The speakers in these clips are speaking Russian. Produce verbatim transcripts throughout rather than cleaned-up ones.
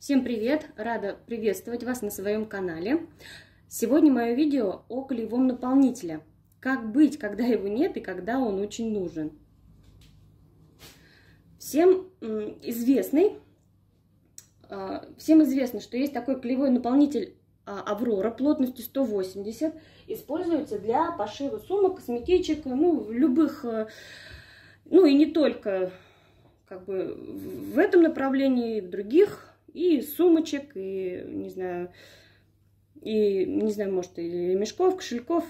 Всем привет! Рада приветствовать вас на своем канале. Сегодня мое видео о клеевом наполнителе. Как быть, когда его нет и когда он очень нужен. Всем известный, всем известно, что есть такой клеевой наполнитель Аврора плотностью сто восемьдесят. Используется для пошива сумок, косметичек, ну, любых, ну и не только как бы в этом направлении, и в других. И сумочек, и, не знаю, и, не знаю, может, и мешков, кошельков.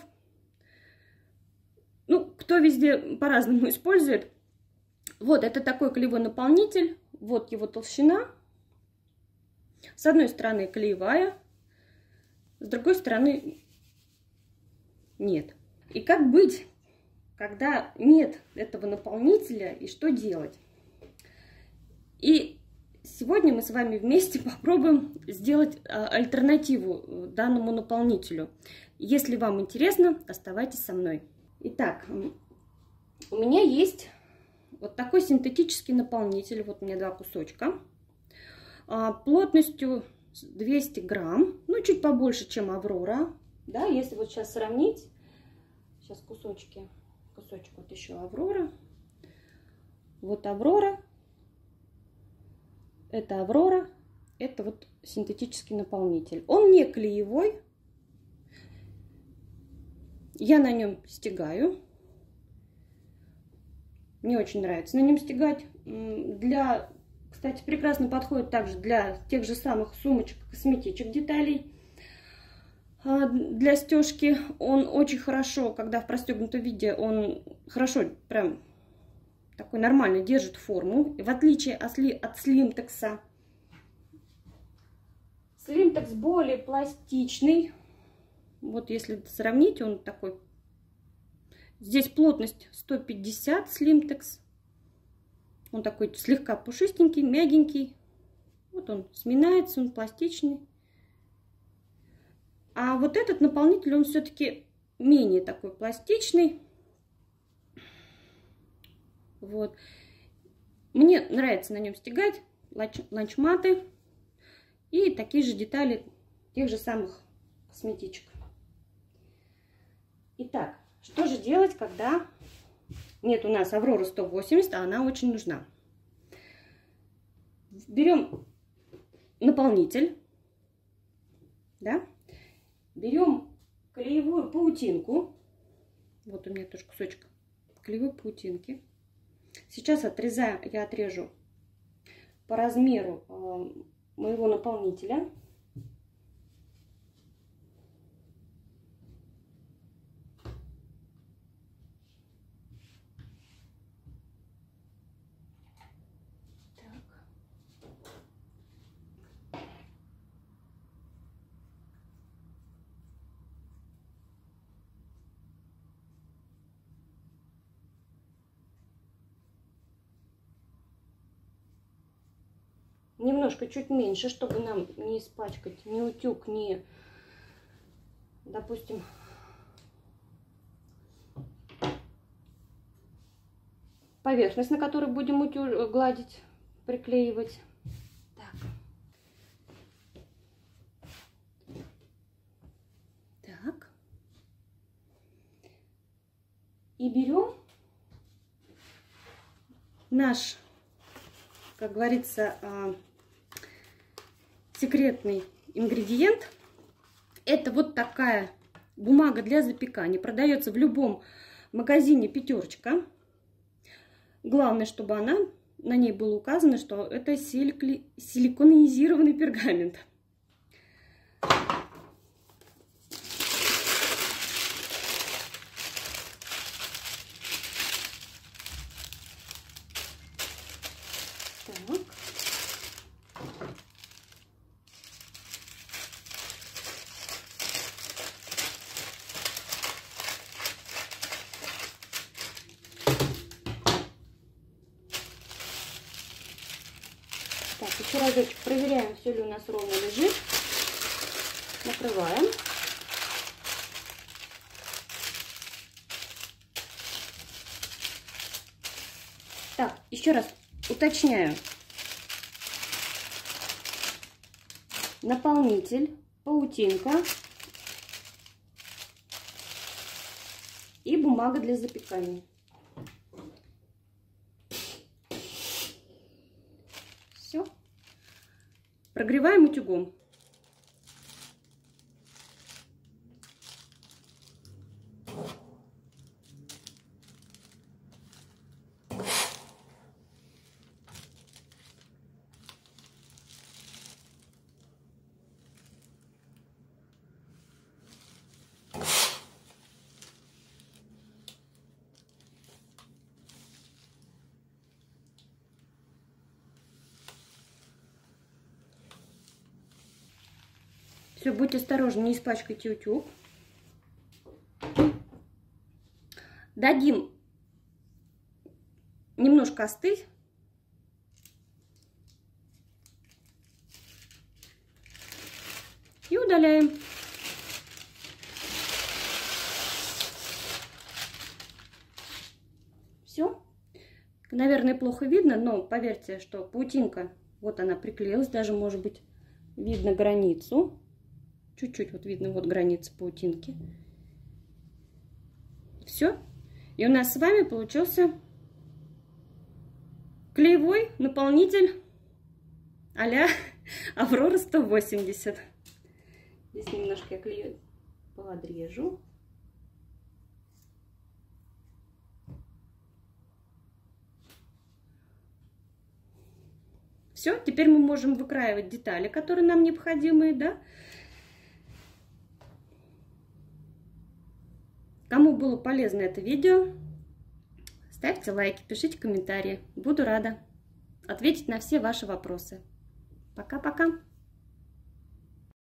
Ну, кто везде по-разному использует. Вот, это такой клеевой наполнитель. Вот его толщина. С одной стороны клеевая, с другой стороны нет. И как быть, когда нет этого наполнителя, и что делать? И сегодня мы с вами вместе попробуем сделать альтернативу данному наполнителю. Если вам интересно, оставайтесь со мной. Итак, у меня есть вот такой синтетический наполнитель. Вот у меня два кусочка. Плотностью двести грамм. Ну, чуть побольше, чем Аврора. Да, если вот сейчас сравнить. Сейчас кусочки. Кусочек вот еще Аврора. Вот Аврора. Это Аврора, это вот синтетический наполнитель. Он не клеевой. Я на нем стягаю. Мне очень нравится на нем стягать. Для, кстати, прекрасно подходит также для тех же самых сумочек, косметичек, деталей. Для стежки он очень хорошо, когда в простегнутом виде, он хорошо прям такой нормально держит форму. В отличие от слимтекса. Слимтекс более пластичный. Вот если сравнить, он такой. Здесь плотность сто пятьдесят слимтекс. Он такой слегка пушистенький, мягенький. Вот он сминается, он пластичный. А вот этот наполнитель, он все-таки менее такой пластичный. Вот. Мне нравится на нем стягать ланчматы и такие же детали тех же самых косметичек. Итак, что же делать, когда нет у нас Аврора сто восемьдесят, а она очень нужна? Берем наполнитель, да? Берем клеевую паутинку. Вот у меня тоже кусочек клеевой паутинки. Сейчас отрезаю, я отрежу по размеру э, моего наполнителя. Немножко чуть меньше, чтобы нам не испачкать ни утюг, ни, допустим, поверхность, на которой будем утюг гладить, приклеивать. Так. Так. И берем наш, как говорится, секретный ингредиент. Это вот такая бумага для запекания. Продается в любом магазине «Пятерочка». Главное, чтобы она, на ней было указано, что это силикли, силиконизированный пергамент. Так. Так, еще разочек проверяем, все ли у нас ровно лежит. Накрываем. Так, еще раз уточняю. наполнитель, паутинка и бумага для запекания. Все. Прогреваем утюгом. Все, будьте осторожны, не испачкайте утюг. Дадим немножко остыть. И удаляем. Все. Наверное, плохо видно, но поверьте, что паутинка, вот она приклеилась, даже может быть видно границу. Чуть-чуть вот видно вот граница паутинки. Все. И у нас с вами получился клеевой наполнитель а-ля Аврора сто восемьдесят. Здесь немножко я клею подрежу. Все, теперь мы можем выкраивать детали, которые нам необходимы, да? Кому было полезно это видео, ставьте лайки, пишите комментарии. Буду рада ответить на все ваши вопросы. Пока-пока!